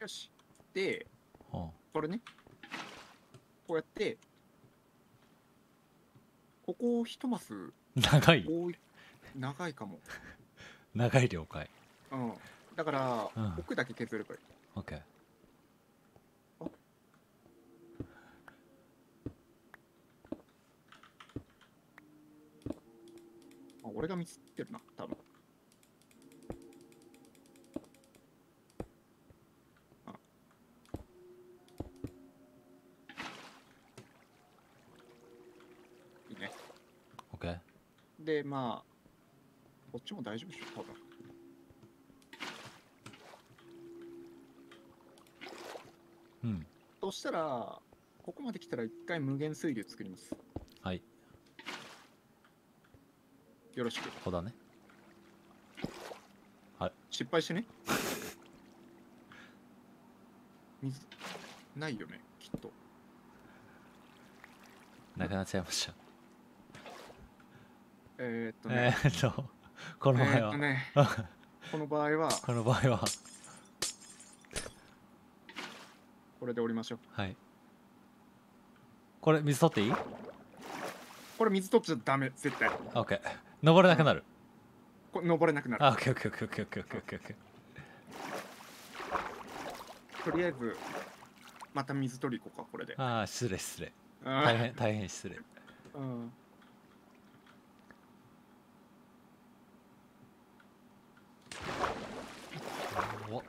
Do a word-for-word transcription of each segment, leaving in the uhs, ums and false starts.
よし。で、 はこれね。こうやって、ここを一マスあ、長い多い、長いかも。 長い了解。 うん。だから、 うん奥だけ削ればいい。 オッケー。 あ、俺がミスってるな、多分。あ。いいね。 オッケー。 で、まあ、こっちも大丈夫でしょ、多分。 うん。 そしたら、ここまで来たら一回無限水流作ります。 はい。 よろしく。 ここだね。はい。 失敗してね。水、ないよね、きっと。 なくなっちゃいました。 えー、っとね。 えー、っと、この場合は。 えー、っとね。この場合は、 この場合は。 これで降りましょう。 はい。これ、水取っていい？ これ水取っちゃダメ、絶対。 オッケー。登れなくなる。 これ登れなくなる。 あ、オッケーオッケーオッケーオッケーオッケーオッケーオッケーオッケー。 とりあえず、また水取り行こうか、これで。 ああ、失礼失礼。 大大変、大変失礼。 うん。 お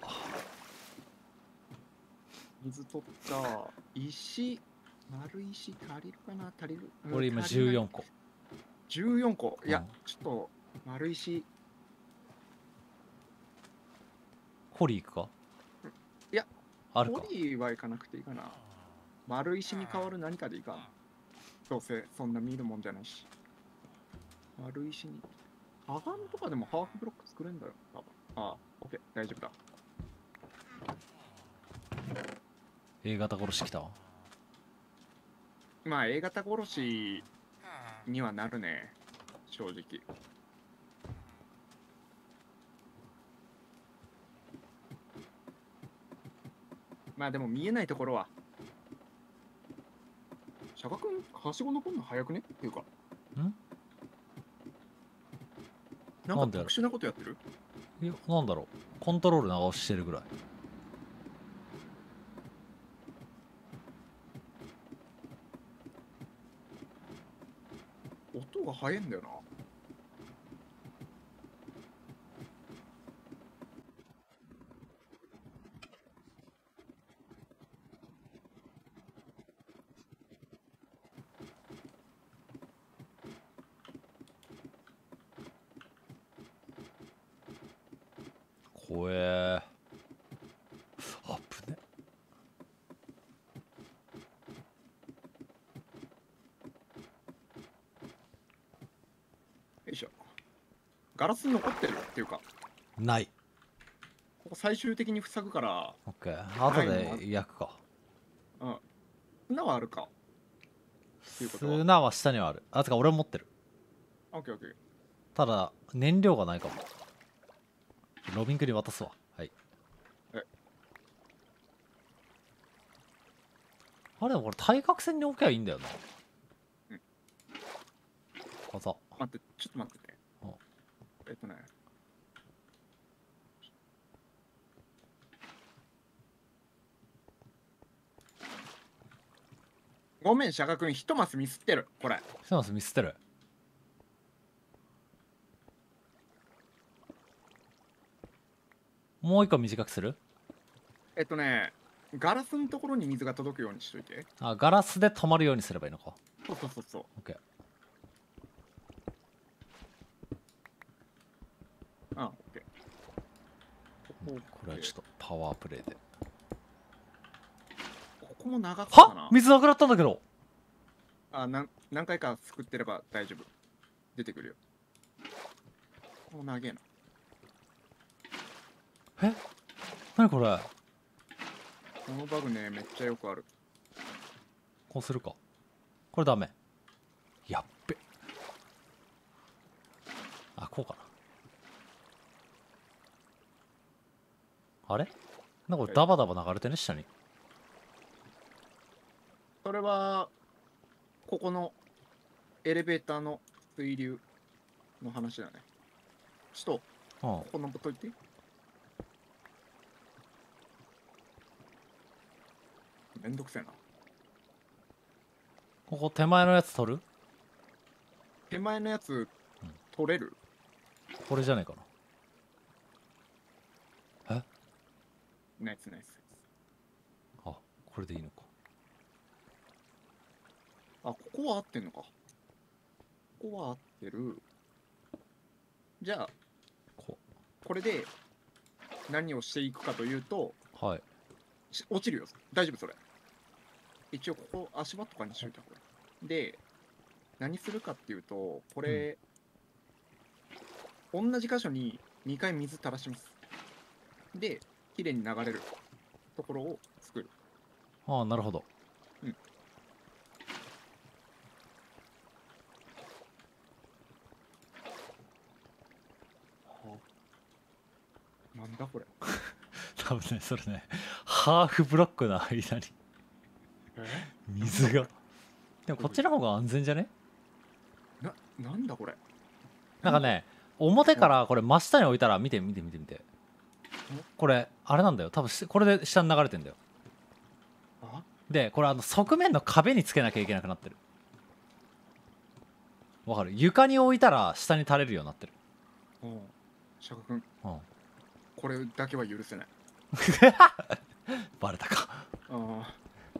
水取った。石、丸石足りるかな、足りる。うん、 俺今足りないじゅうよんこ。 じゅうよんこ。いや、 うんちょっと、丸石。 ホリー行くか？ いや、 あるか。 ポリは行かなくていいかな。丸石に変わる何かでいいかな。どうせそんな見るもんじゃないし。丸石に。ハガンとかでもハーフブロック作れんだよ。多分。ああ、オッケー、大丈夫だ。 A 型殺し来たわ。 まあ、A 型殺しにはなるね。正直。まあでも見えないところは。シャバ君、はしご登るの早くねっていうか。 んなんなんでやろか特殊なことやってる？ いや、なんだろう。コントロール長押ししてるぐらい。 音が速いんだよな。 怖え。あぶね。 よいしょ。ガラス残ってるっていうか、 ない。 ここ最終的に塞ぐから、 オッケー。後で焼くか。 うん。砂はあるか。っていうことは。 砂は下にはある。あ、つか俺も持ってる。 オッケーオッケー。 ただ、燃料がないかも。ロビンクに渡すわ。はい。 えあれでもこれ対角線に置けばいいんだよな。 うん。 あざ。 待って、ちょっと待ってね。 うんえっとね。ごめん、シャガ君、一マスミスってる。これ。 してます、ミスってる。もう一個短くする？ えっとね、ガラスのところに水が届くようにしといて。 あ、ガラスで止まるようにすればいいのか。 そうそうそうそう。 オッケー。 あ、オッケー。ここ、 これはちょっとパワープレイで。 ここも長かったはな。 水なくなったんだけど。 あ、なん何回かすくってれば大丈夫。出てくるよ。ここも長えな。 え何これ？ このバグね、めっちゃよくある。 こうするか。これダメ。やっべ。あ、こうかな。あれなんかこれダバダバ流れてね、下に。 それはここのエレベーターの水流の話だね。ちょっとうん。 ここ登っといて。めんどくせえな。 ここ手前のやつ取る？ 手前のやつ取れる？ これじゃねえかな。え？ ナイスナイス。 あ、これでいいのか。 あ、ここは合ってんのか。ここは合ってる。じゃあここれで何をしていくかというと、 はい。 し落ちるよ。大丈夫それ。一応ここ足場とかにしといた方がいい。で、何するかっていうと、これ、同じ箇所ににかい水垂らします。で、きれいに流れるところを作る。 ああ、なるほど。 うん。なんだこれ。 多分ね、それね、ハーフブロックの間にえ水が。でもこっちの方が安全じゃね？ な、なんだこれ。 なんかね、表からこれ真下に置いたら、見て見て見て見て。これ、あれなんだよ。多分しこれで下に流れてんだよ。 あで、これあの側面の壁につけなきゃいけなくなってる。わかる？床に置いたら下に垂れるようになってる。 うん。シャカ君、 うん。 これだけは許せない。 バレたか。 ああ。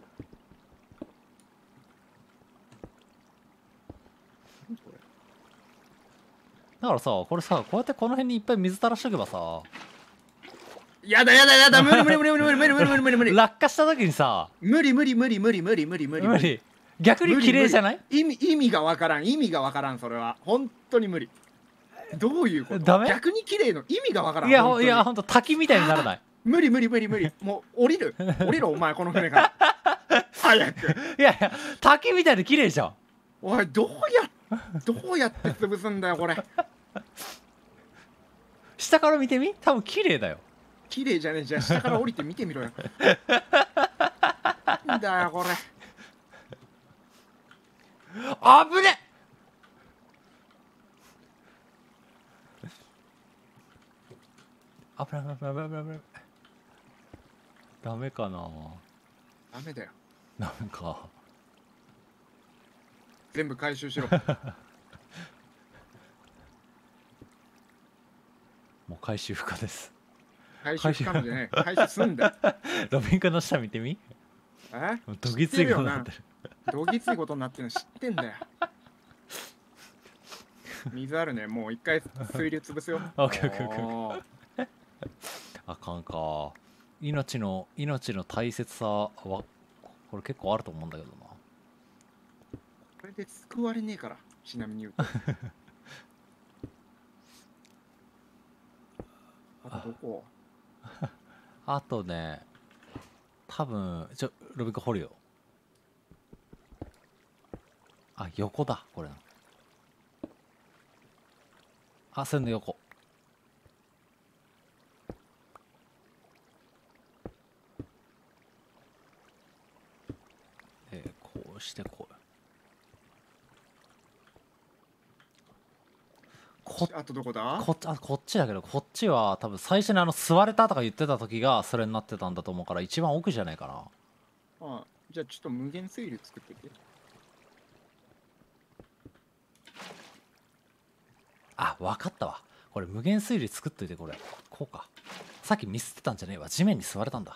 何これ。 だからさ、これさ、こうやってこの辺にいっぱい水垂らしとけばさ、 やだやだやだ、無理無理無理無理無理無理無理無理無理無理落下した時にさ、 無理無理無理無理無理無理無理無理。逆に綺麗じゃない？ 意味意味がわからん、意味がわからん。それは本当に無理。どういうこと？ ダメ？ 逆に綺麗の意味がわからん。 いや、 本当にいや、ほんと滝みたいにならない。 無理無理無理無理。もう降りる降りろお前この船から早く。 いやいや、滝みたいで綺麗じゃん。 おい、どうやどうやって潰すんだよこれ。 下から見てみ？多分綺麗だよ。 綺麗じゃねえ。じゃあ下から降りて見てみろよ。なんだよこれ。 あぶね！あぶね危ない危ない危ない危ない。ダメかな。 ダメだよ。 ダメか。 全部回収しろ。 もう回収不可です。 回収不可能じゃねえ。回収すんだよ。 ロビン君の下見てみ？ え？ どぎついことになってる。 どぎついことになってるの知ってんだよ。水あるね。もう一回水流潰すよ。 オッケーオッケーオッケーおーあかんか。命の命の大切さはこれ結構あると思うんだけどな。 これで救われねえから。ちなみに言うと。あとどこ？ あとね、多分ちょロビン君掘るよ。あ、横だこれ。あ、線の横。えー、こうしてこう。こあとどこだ？ こっちあこっちだけど、こっちは多分最初にあの座れたとか言ってた時がそれになってたんだと思うから、一番奥じゃないかな。 ああ、じゃあちょっと無限水流作ってて。 あ、わかったわ。これ無限水流作っといて、これこうか。さっきミスってたんじゃねえわ。地面に座れたんだ。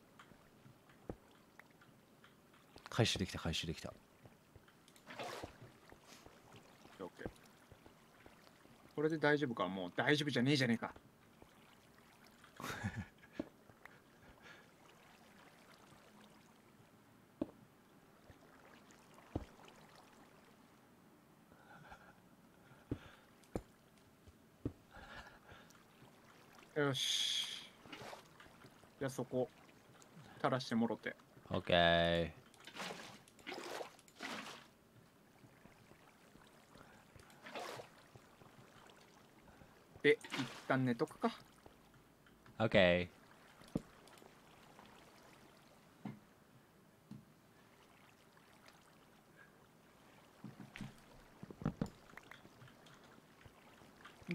回収できた回収できた。 オッケー。これで大丈夫か？もう大丈夫じゃねえじゃねえか。よし。じゃあそこ垂らしてもろて。 オッケー。 で、一旦寝とくか。 オッケ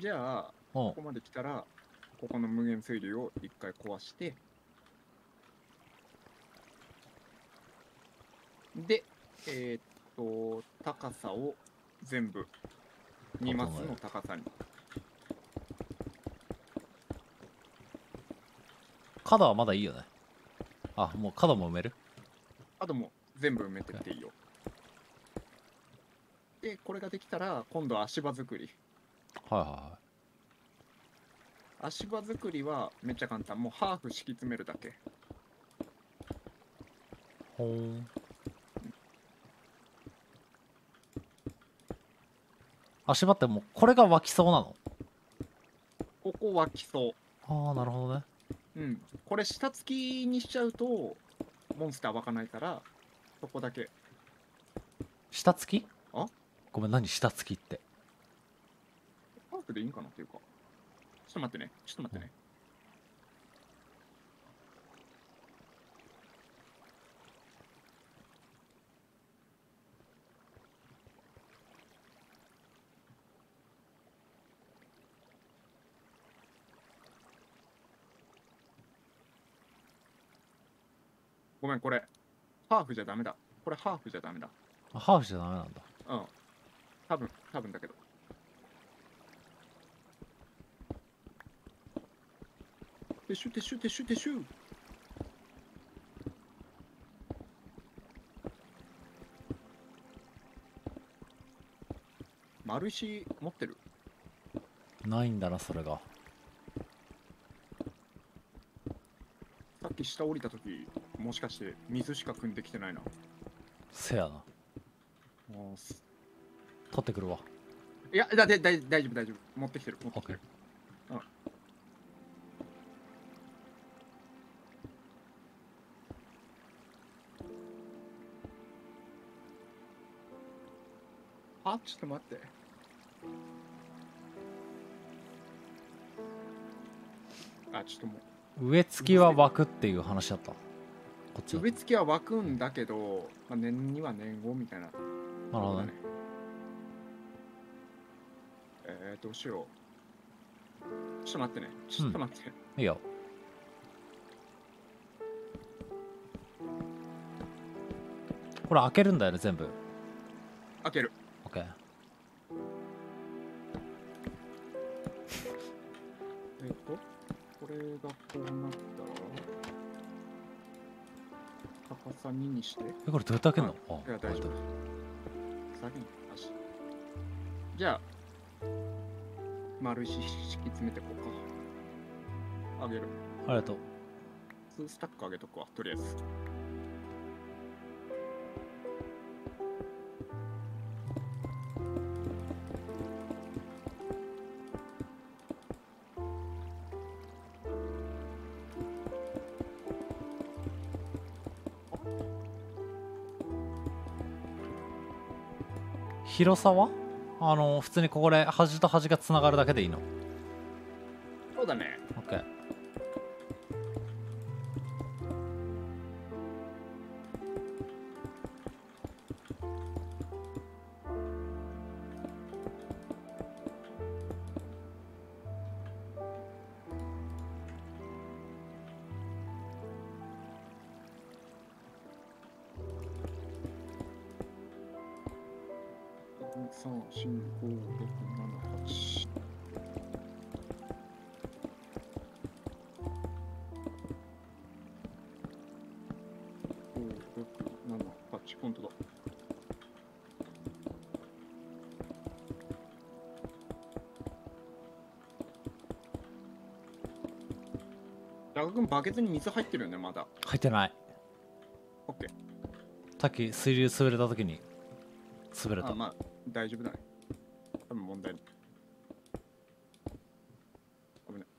じゃあおうここまで来たらここの無限水流を一回壊して、でえーっと高さを全部にマスの高さに。 角はまだいいよね。あ、もう角も埋める。 あともう全部埋めてっていいよ。でこれができたら今度は足場作り。 はいはいはい。 足場作りはめっちゃ簡単。もうハーフ敷き詰めるだけ。 ほーん。足場ってもうこれが湧きそうなの？ ここは基礎。 ああ、なるほどね。 うん。これ下付きにしちゃうとモンスター湧かないから、そこだけ。 下付き？ あごめん、何下付きって。 ハーフでいいんかなっていうか。ちょっと待ってね。ちょっと待ってね。ごめん、これ。ハーフじゃダメだ。これハーフじゃダメだ。 あ、ハーフじゃダメなんだ。 うん。多分、多分だけど。撤収、撤収、撤収、撤収。丸石持ってる？ ないんだな、それが。 さっき下降りたとき、もしかして水しか汲んできてないな。 せやな。 もうす取ってくるわ。 いや、だだだ大丈夫、大丈夫。持ってきてる、持ってきてる。うん。あ、ちょっと待って。あ、ちょっとも植え付きは湧くっていう話だった。こっちう、 だ。 植え付けは湧くんだけど、まあ、年には年後みたいな。 なるほどね。 えー、どうしよう。ちょっと待ってね。ちょっと待って。 いいよ。これ開けるんだよね、全部。 開ける。 オッケー。 えっと、これがこうなったら、高さににして。 え、これどうやって開けるの？ ああ、 いや、大丈夫。先に足。じゃあ、丸石敷き詰めてこうか。あげる。 ありがとう。 にスタックあげとくわ、とりあえず。 広さはあの普通にここで端と端がつながるだけでいいの？ そうだね。 オッケー。 さん、よん、ご、ろく、なな、はち。ご、ろく、なな、はち。本当だ。ダガ君、バケツに水入ってるよね、まだ。 入ってない。 オッケー。 さっき水流滑れた時に滑れた。 あ、まあ、大丈夫だね。多分問題ない。ごめんね。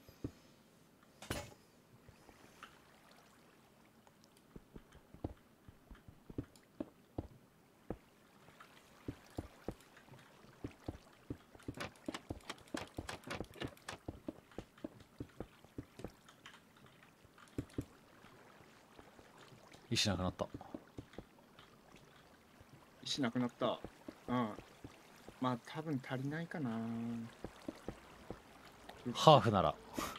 石なくなった。 石なくなった。うん。まあ、多分足りないかな。 ハーフなら。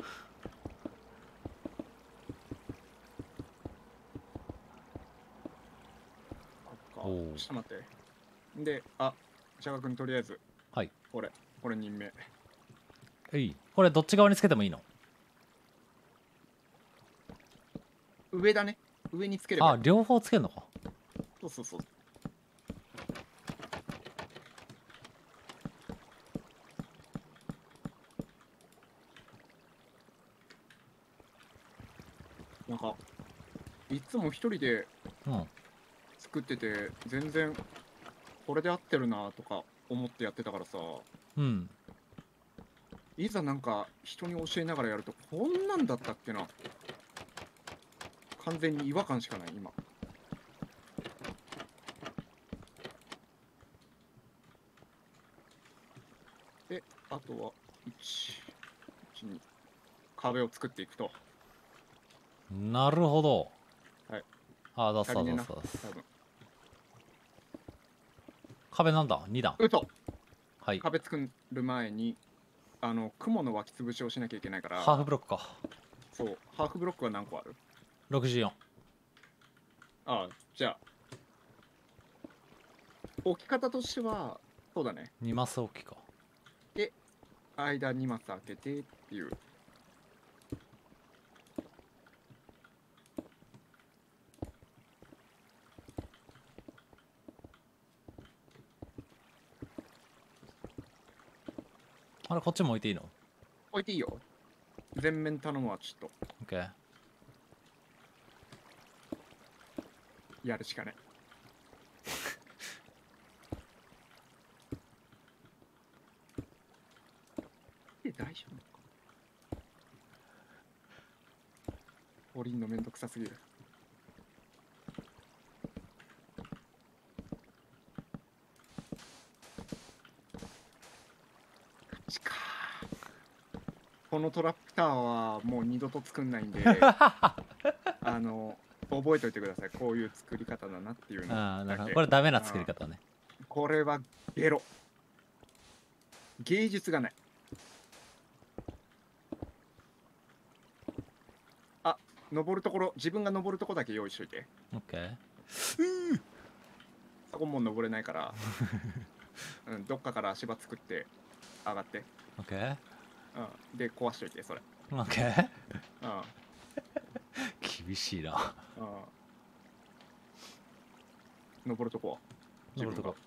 あっかおおちょっと待ってで、あ、ジャガ君とりあえずはい。 これこれ任命。 えい。これどっち側につけてもいいの？ 上だね。上につければいい。 あ、両方つけるのか。 そうそうそう。なんかいつも一人でうん。 作ってて全然これで合ってるなとか思ってやってたからさ、 うん。 いざなんか人に教えながらやるとこんなんだったっけな。完全に違和感しかない今。で、あとはいち、いち、に壁を作っていくと。 なるほど。 はい。 あ、出す足りねえな、 出す出す。 多分。 壁なんだ ?に 段。 うそはい。 壁作る前に、あの、雲の湧き潰しをしなきゃいけないから、 ハーフブロックか。 そう、ハーフブロックは何個ある？ ろくじゅうよん。 ああ、じゃあ、置き方としては、そうだね。 にマス置きか。 間にマス開けてっていう。 あれ、こっちも置いていいの？ 置いていいよ。全面頼むわ、ちょっと。 オッケー。 やるしかね。で、大丈夫か。降りんのめんどくさすぎる。ちか。このトラップタワーはもう二度と作んないんで、あの、覚えておいてください。こういう作り方だなっていうのああ、なるほど。 だけ。 これダメな作り方ね。 これはゲロ。芸術がない。あ、登るところ、自分が登るとこだけ用意しといて。 オッケー。 そこもう登れないから、うん、どっかから足場作って上がって、 オッケー。 うん、で壊しといてそれ。 オッケー。 うん、うん、 厳しいな。 登るとこは自分登ると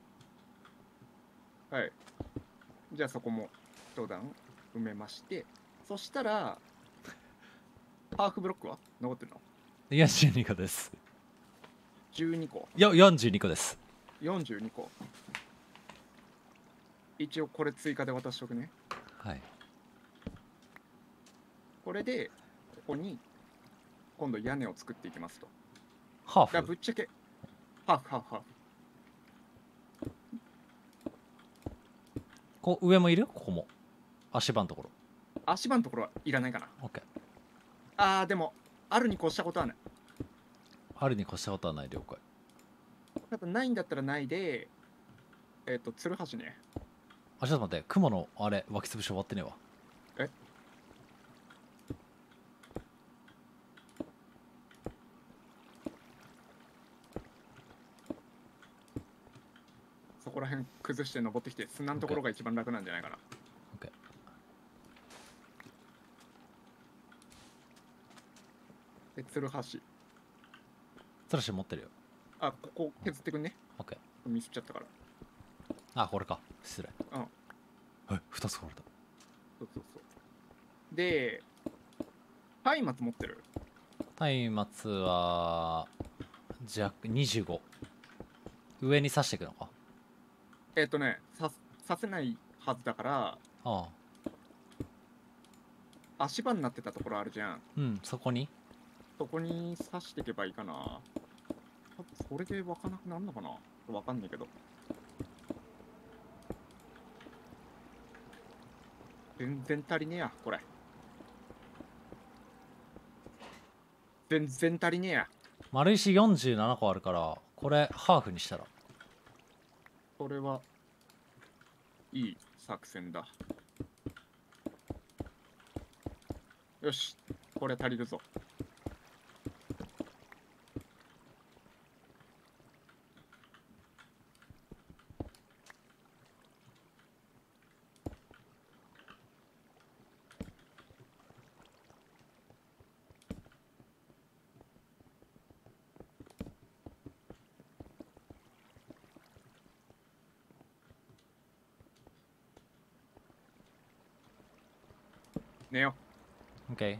こ。 がはい。じゃあそこも一段埋めまして、そしたらハーフブロックは残ってるのよんじゅうにこです。 じゅうにこ、 よ、よんじゅうにこです。 よんじゅうにこ。一応これ追加で渡しとくね。 はい。 これでここに今度屋根を作っていきますと。 ハだからーフ。 ぶっちゃけハーフハーフハーフ。 こう上もいる？ここも。足場のところ。 足場のところはいらないかな。 オッケー。 あーでもあるに越したことはない。 あるに越したことはない。了解。 ただないんだったらないで、えっ、と鶴橋ね。 あ、ちょっと待って。雲のあれ湧き潰し終わってねえわ。 えそこら辺崩して登ってきて砂のところが一番楽なんじゃないかな。 オッケー。 で鶴橋、 つらし持ってるよ。 あ、ここ削ってくんね。 オッケー。 ミスっちゃったから。 あ、これか。失礼。 うんえ、ふたつこれだ。 そうそうそうで松明持ってる？ 松明は弱にじゅうご。上に刺していくのか。 えっ、とねささせないはずだから、 ああ。 足場になってたところあるじゃん。 うん、そこに。 そこに刺していけばいいかな。多分それで湧かなくなるのかな。わかんないけど。全然足りねえや、これ。全然足りねえや。 丸石よんじゅうななこあるから、これハーフにしたら。 これはいい作戦だ。 よし、これ足りるぞ。寝よ OK。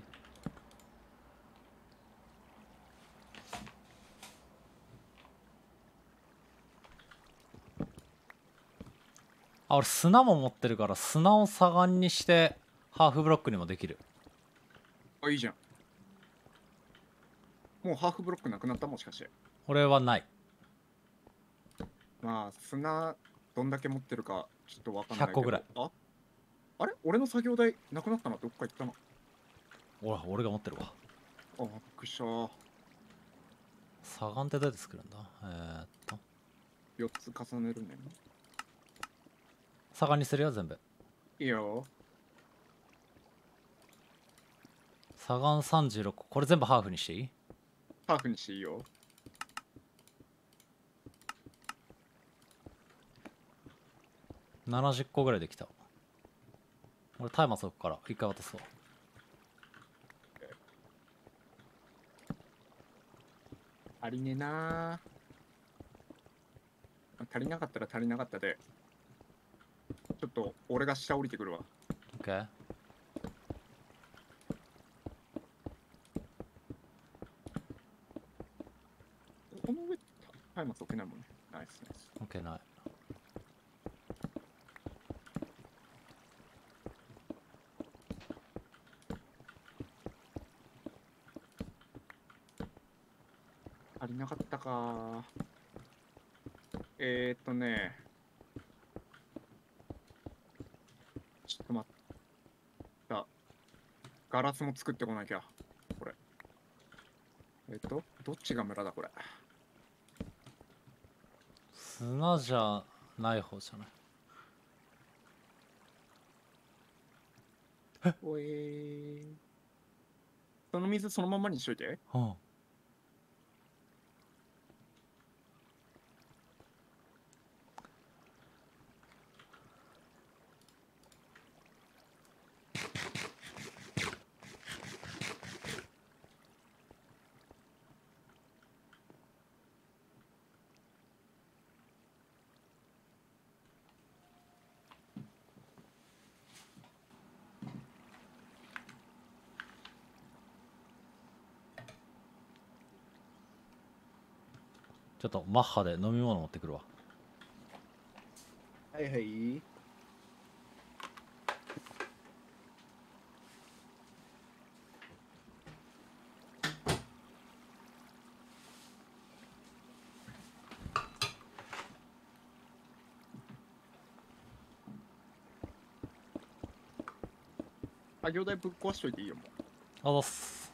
あ、俺砂も持ってるから砂を砂岩にしてハーフブロックにもできる。 う。あ、いいじゃん。もうハーフブロックなくなった？もしかして。 俺はない。 まあ、砂、どんだけ持ってるか、ちょっとわかんないけど。 ひゃっこぐらい。 ああれ俺の作業台なくなったな。どっか行ったな。 ほら、俺が持ってるわ。 あ、びっくりした。 砂岩ってどうやって作るんだ？えー、っと。 よっつ重ねるね。 砂岩にするよ、全部。 いいよ。 砂岩さんじゅうろっこ。これ全部ハーフにしていい？ ハーフにしていいよ。 ななじゅっこぐらいできた。俺タイマー置くから一回渡すわ。 足りねえなー。足りなかったら足りなかったで、ちょっと俺が下降りてくるわ。 OK。 この上タイマー置けないもんね。ナイスナイス。 OK ない。 足りなかったか。えー、っとねちょっと待った。ガラスも作ってこなきゃ。これえー、っとどっちが村だこれ。 砂じゃない方じゃない。 おえー、その水そのままにしといて。 うん。ちょっとマッハで飲み物持ってくるわ。 はいはい。作業台ぶっ壊しといていいよもう。 あざっす。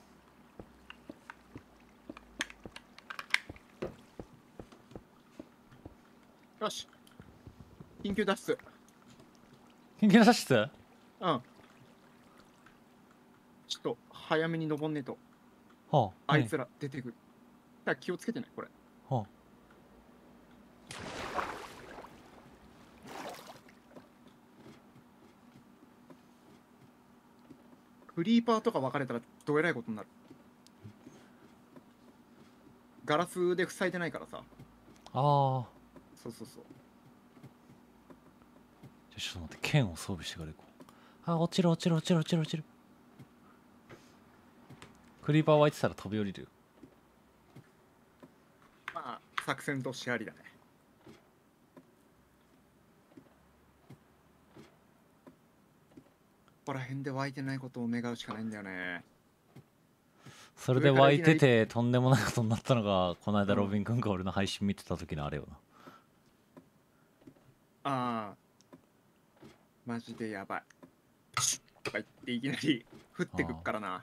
よし、緊急脱出。 緊急脱出？ うん、ちょっと早めに登んねえとはあ。 あいつら出てくる。だから気をつけてねこれ。 はあ。 クリーパーとか分かれたらどえらいことになる。ガラスで塞いでないからさ。 ああ。 そうそうそう。 じゃあちょっと待って、剣を装備してから行こう。あ、落ちる落ちる落ちる落ちる落ちる。クリーパー湧いてたら飛び降りるよ。 まあ作戦としてありだね。ここら辺で湧いてないことを願うしかないんだよね。 それで湧いててとんでもないことになったのがこの間ロビン君が俺の配信見てた時のあれよな。 ああマジでやばいとか言っていきなり降ってくっからな。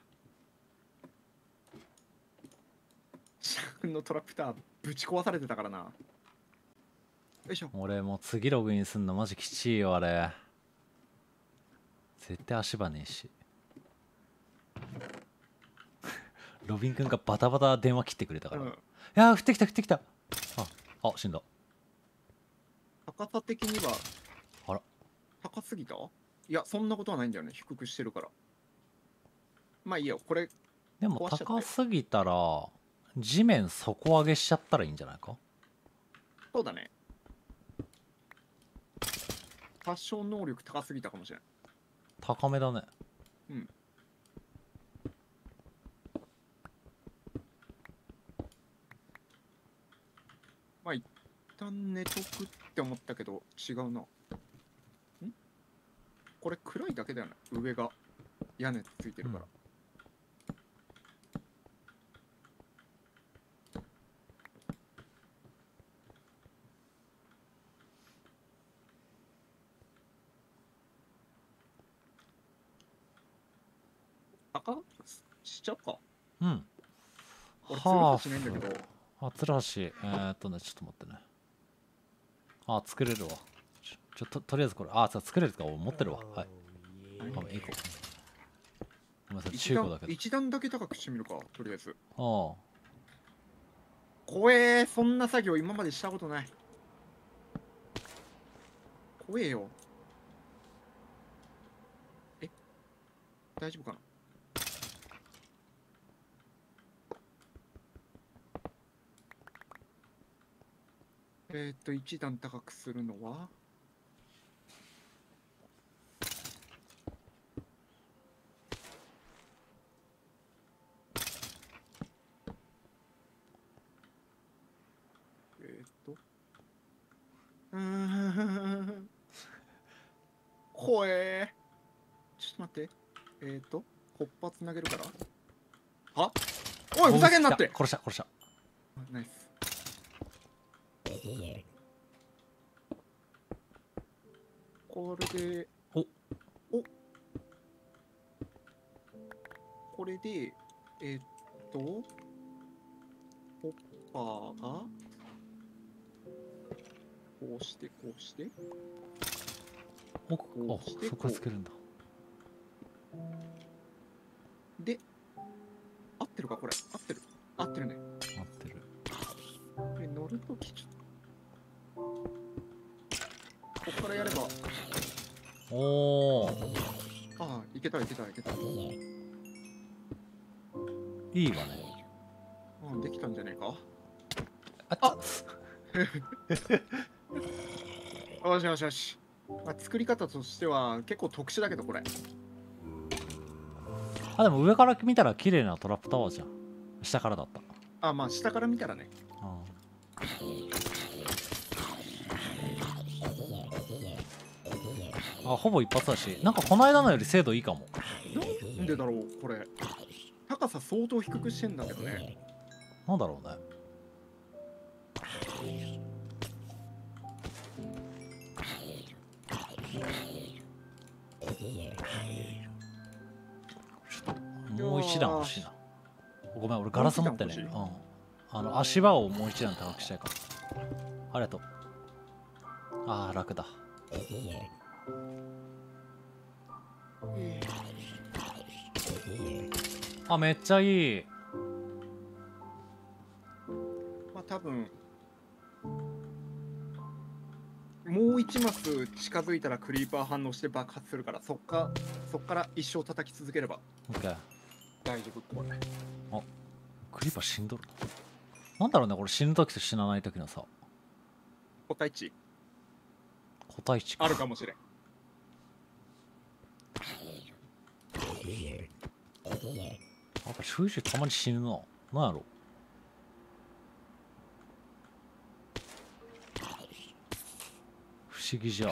シャークのトラクターぶち壊されてたからな。よいしょ。 俺もう次ログインすんのマジきちいよあれ。絶対足場ねえし。 ロビン君がバタバタ電話切ってくれたから、 うん、 いやー降ってきた降ってきた。ああ死んだ。 高さ的にはあら高すぎた？いやそんなことはないんだよね、低くしてるから。まあいいよ、これでも壊しちゃったよ高すぎたら地面底上げしちゃったらいいんじゃないか。 そうだね。多少能力高すぎたかもしれない。 高めだね。 うん。まあ一旦寝とくって思ったけど違うな。んこれ暗いだけだよね、上が屋根ついてるから。赤しちゃうか。 うん俺ツルハシないんだけど。 あつるはしえー、っとねちょっと待ってね。あ作れるわ。ちょちょととりあえずこれあ作れるか持ってるわ。はいあ行こう。ごめんなさい一段中古だけど。 一段だけ高くしてみるか、とりあえず。 ああ怖え、そんな作業今までしたことない。怖えよ。え大丈夫かな。えー、っと一段高くするのはえー、っとうーん怖え。ちょっと待って。えー、っとコッパつなげるから。はおいふざけんなって。 殺した殺した。 ナイス。これでおおこれでえー、っとホッパーがこうしてこうしておこおうしてそこつけるんだ。 で合ってるかこれ。合ってる合ってるね。 合ってる。 で乗るときちょっとここからやればおおああいけたいけたいけた。 いいわね。 うんできたんじゃねえか。 ああよしよしよし。まあ、作り方としては結構特殊だけどこれ。 あでも上から見たら綺麗なトラップタワーじゃん。下からだった。 あまあ下から見たらね。 ああほぼ一発だし、なんかこの間のより精度いいかも。 なんでだろうこれ。高さ相当低くしてんだけどね。 なんだろうね。もう一段欲しいな。ごめん俺ガラス持ってね。うん。あの足場をもう一段高くしたいから。ありがとう。ああ楽だ。あめっちゃいい。 まあ多分もう一マス近づいたらクリーパー反応して爆発するから、そっかそっから一生叩き続ければオッケー。 大丈夫これ。 あクリーパー死んどるな。なんだろうねこれ死ぬ時と死なない時のさ個体値個体値あるかもしれん。 なんかちょいちょいたまに死ぬな。なんやろ。不思議じゃ。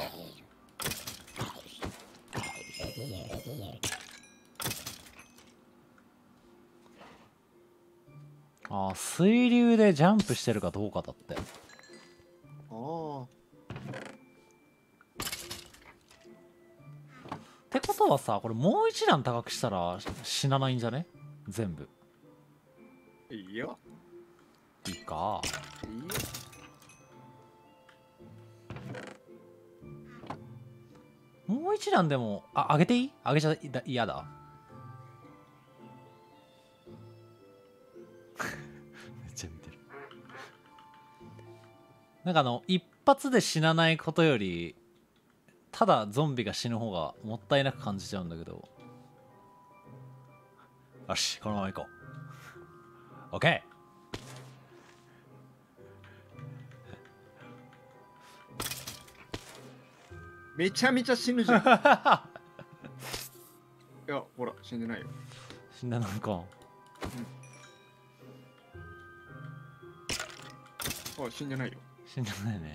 ああ水流でジャンプしてるかどうかだって。 ああってことはさこれもう一段高くしたら死なないんじゃね全部。 いいよいいか。 いいよ。 もう一段でもあ上げていい上げちゃ嫌だ。 なんかあの一発で死なないことよりただゾンビが死ぬ方がもったいなく感じちゃうんだけど。よし、このまま行こう。 OK。 めちゃめちゃ死ぬじゃん。いや、ほら、死んでないよ。 死んだなんか。 あ、死んでないよ。 死んでないね。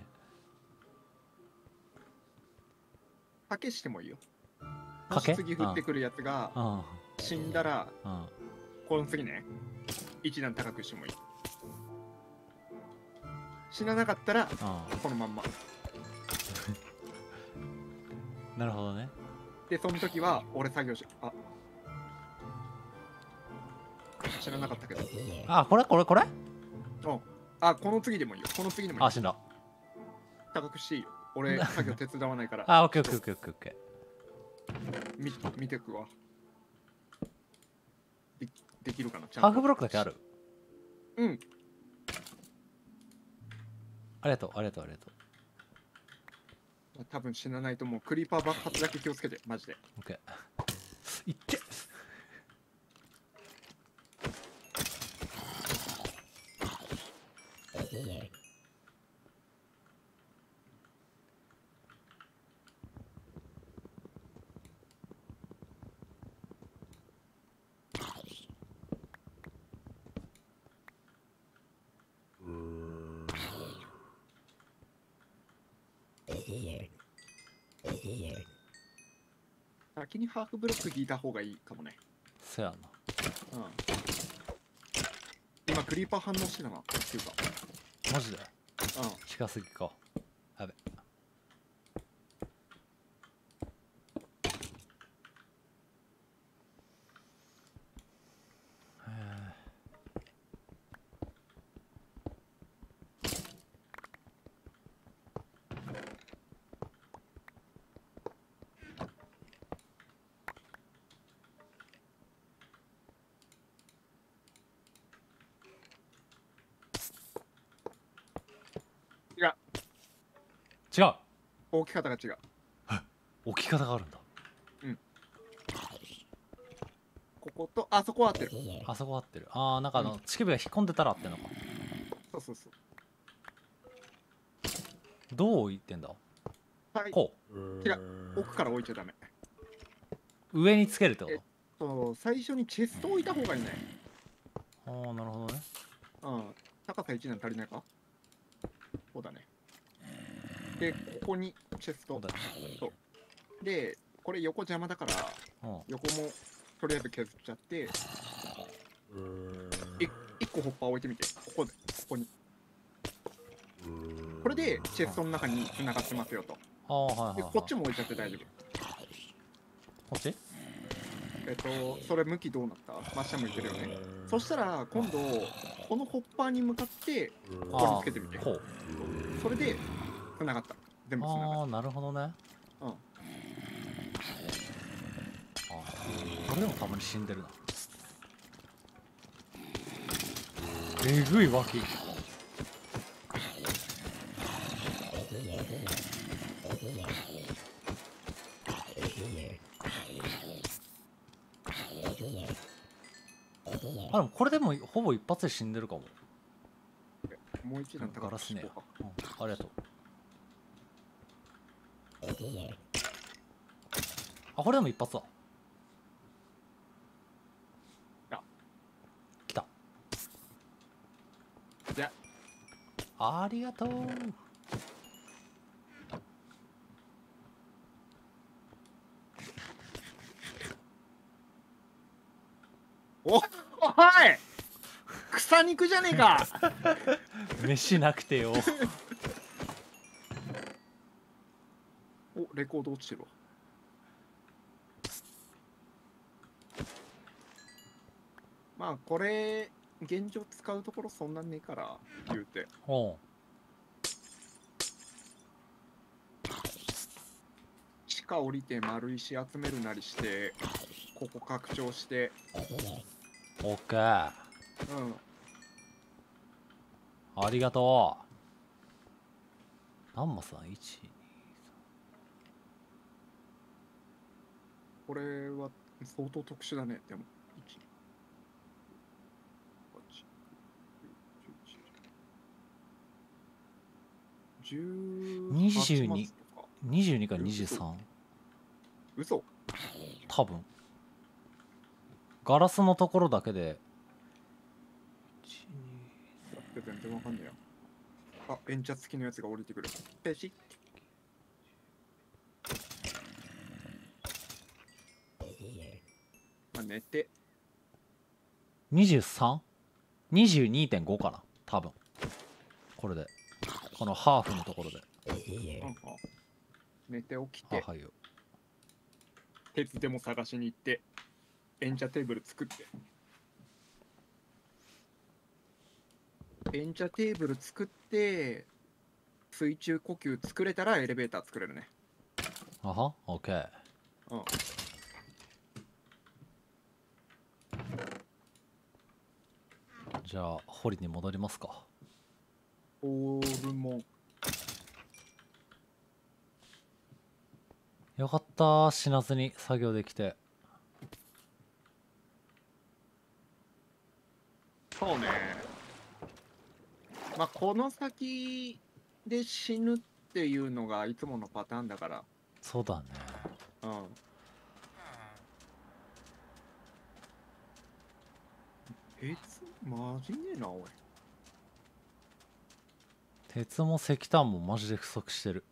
賭けしてもいいよ。も賭けし次降ってくるやつがうん死んだら、 うんこの次ね、一段高くしてもいい。死ななかったら、 うこのまんま。 ん。なるほどね。 で、その時は、俺作業し、あ、知らなかったけど。 あ、これこれこれうん。あ、この次でもいいよ。この次でもいいよ。 あ、死んだ。 高くしていいよ。俺、作業手伝わないから。 あ、オッケーオッケーオッケーオッケーオッケみ見てくわ。でできるかなちー。 ゃんと。 ハーフブロックだけある。 うん。 ありがとうありがとうありがとう。 多分死なないと思う。クリーパー爆発だけ気をつけて、マジで。 オッケー。いって。 先にハーフブロック引いた方がいいかもね。 そやな。 うん。今、クリーパー反応してたな。っていうか。 マジでうん。 近すぎか。やべ。 違う。 違う。 大き方が違う。 置き方があるんだ。 ここと、あそこは合ってる。 あそこ合ってる。ああ、なんかあの、乳首が引っ込んでたら合ってんのか。 そうそうそう。 どう置いてんだ。 はい。 こ違う。奥から置いちゃダメ。 う。上につけるってこえそう、最初にチェスト置いた方がいいね。 と。ああ、なるほどね。 うん。高さいち段足りないか。そうだね。で、ここにチェストそう。だね。 そうで、これ横邪魔だから、 うん。 横もとりあえず削っちゃって、い一個ホッパー置いてみて。ここで、ここに。これでチェストの中に繋がってますよと。 ああ、はいはい、 で、 はい。 こっちも置いちゃって大丈夫。 こっち。 えっと、それ向きどうなった？真下向いてるよね。そしたら、今度、このホッパーに向かって、ここにつけてみて。 こう。 それで、繋がった。全部繋がっああ、なるほどね。 た。うん。 ああ、これでもたまに死んでるな。えぐい脇。あ、でもこれでもほぼ一発で死んでるかも。 もう一段高くガラスねしようか。 えや。うん、ありがとう。あ、これでも一発だ。 あ来た。 じゃありがとう。 おおい草肉じゃねえか飯なくてよ。 お、レコード落ちてるわ。まあこれ現状使うところそんなんねえから言うて。 おう。 地下降りて丸石集めるなりしてここ拡張して、 オッケー。 うん、 ありがと何マスだ？ いちこれは相当特殊だね。でもいち、はち、じゅうはち、じゅうはちマスとか。 にじゅうにかにじゅうさん。 嘘。 多分ガラスのところだけで全然わかんねえよ。あ、エンチャ付きのやつが降りてくる。ペシッ。まあ、寝て。 にじゅうさん？ にじゅうにてんご かな多分。これでこのハーフのところで。 うんうん、寝て起きあ、 て。 はいよ。 鉄でも探しに行って。エンチャテーブル作って。エンチャテーブル作って水中呼吸作れたらエレベーター作れるね。 あは、オッケー。 うん。 じゃあ掘りに戻りますか。 オールモン。 よかった、死なずに作業できて。 そうね。まあこの先で死ぬっていうのがいつものパターンだから。 そうだね。 うん。鉄マジねえなおい。 鉄も石炭もマジで不足してる。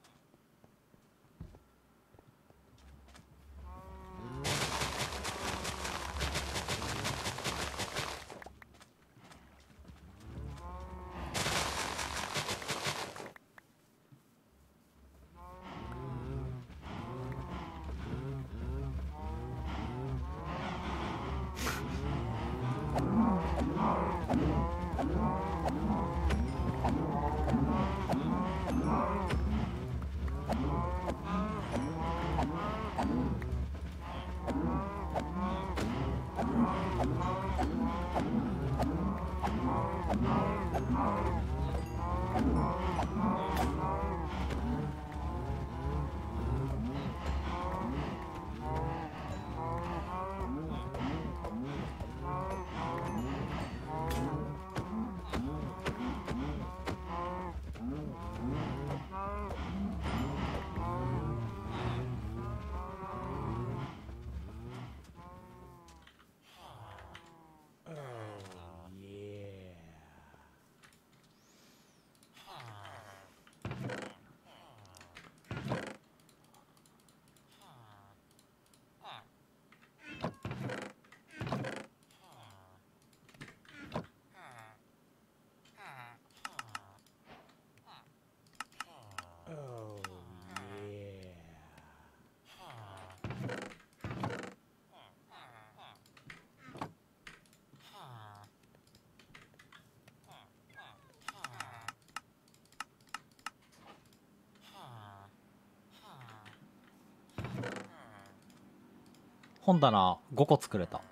本棚ごこ作れた。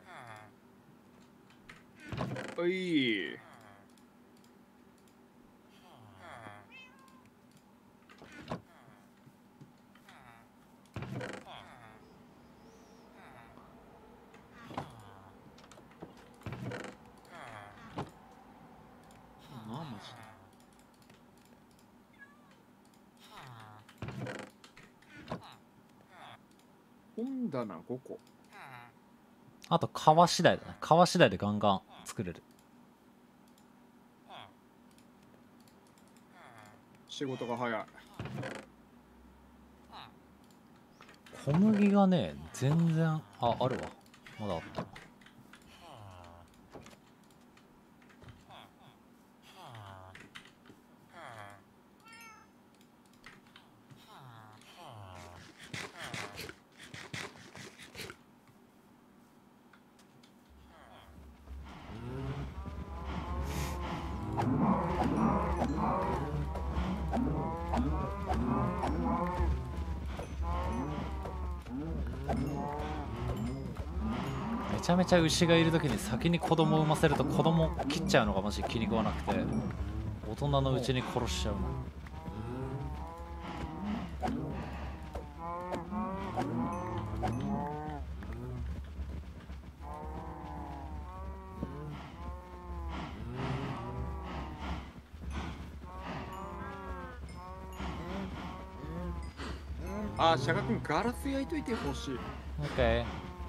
おい。まあマジで。本棚ごこ。 あと革次第だね。革次第でガンガン作れる。 仕事が早い。 小麦がね全然、あ、あるわ。まだあった。めちゃめちゃ牛がいる時に先に子供を産ませると子供を切っちゃうのがマジ気に食わなくて、大人のうちに殺しちゃうの。 あ、シャガ君ガラス焼いといてほしい。 オッケー。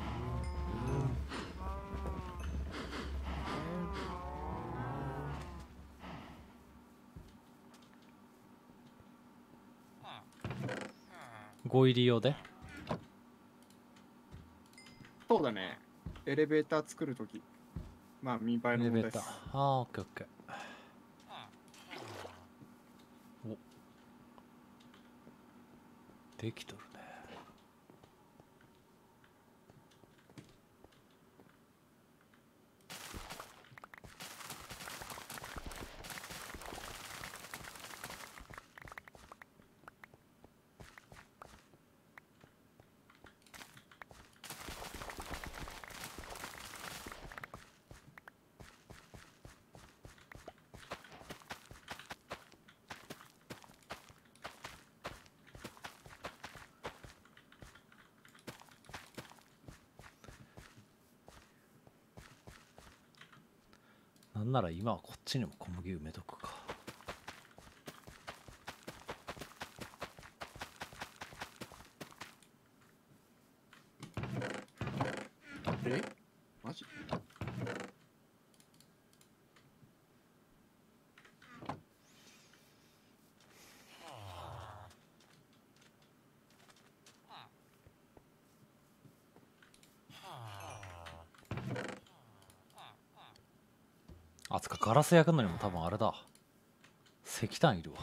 ご入り用で。 そうだね。エレベーター作るとき。まあ、見栄えエの問題です。 レベーター。ああ、オッケーオッケー。お、できとるね。なんなら今はこっちにも小麦埋めとくか。 えマジ？ あ、つかガラス焼くのにも多分あれだ。石炭いるわ。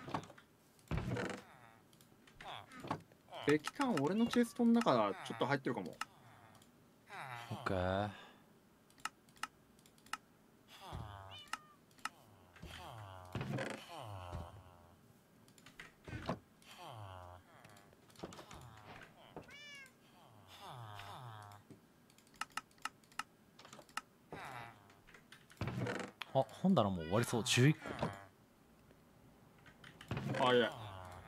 石炭俺のチェストの中ちょっと入ってるかも。 オッケー。あ、本棚もう終わりそう。じゅういっこ。 あ、いや。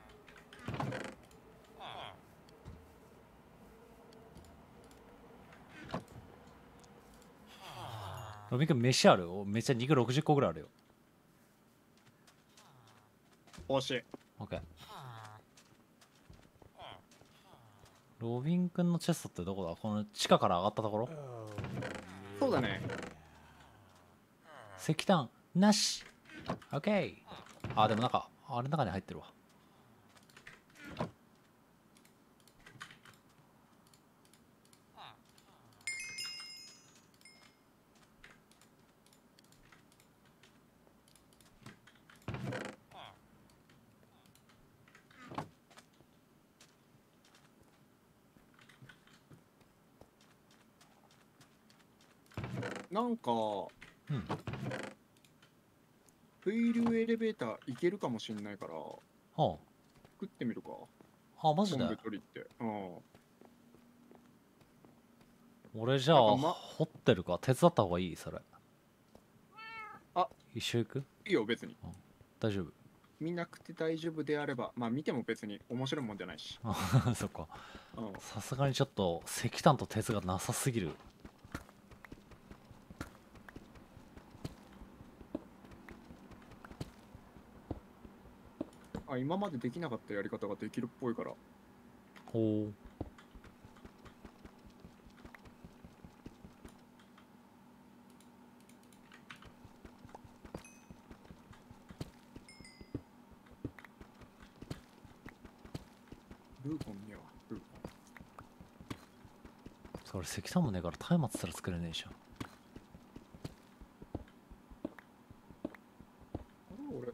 ロビン君飯あるよ。めっちゃ肉ろくじゅっこぐらいあるよ。 欲しい。 オッケー。ロビン君のチェストってどこだ？この地下から上がったところ？ そうだね。 石炭なし。オッケー。あ、でもなんかあれの中に入ってるわ。 なんか、 うん。 水流エレベーターいけるかもしんないから、 は作ってみるか。 あ。あ、マジで昆布取りって。うん。 俺じゃあ、 なんかま掘ってるか手伝った方がいいそれ。 あ、 一緒行く？ いいよ、別に。 大丈夫。 見なくて大丈夫であれば、まあ見ても別に面白いもんじゃないし。 あそっか。 うん。 さすがにちょっと石炭と鉄がなさすぎる。 あ、今までできなかったやり方ができるっぽいから。 ほう。 ルーポンねえわ、ルーポン。 それ石炭もねえから松明すら作れねえじゃん。 あれ俺。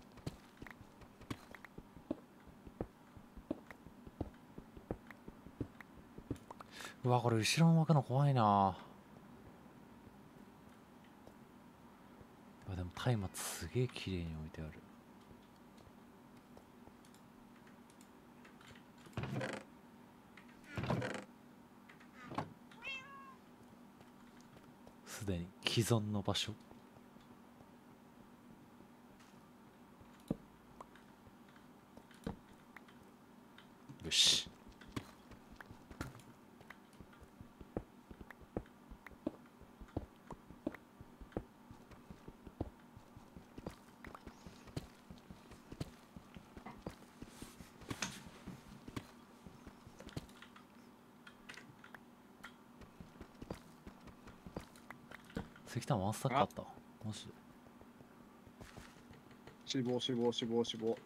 うわ、これ後ろの枠の怖いな。あ、でも松明すげえ綺麗に置いてある。すでに既存の場所。よし。 石炭ワンスタックあった。マジで。 死亡死亡死亡死亡。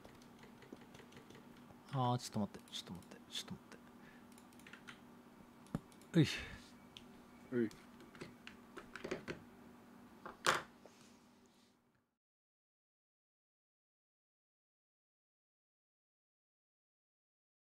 ああ、ちょっと待って、ちょっと待って、ちょっと待って。うい。 うい。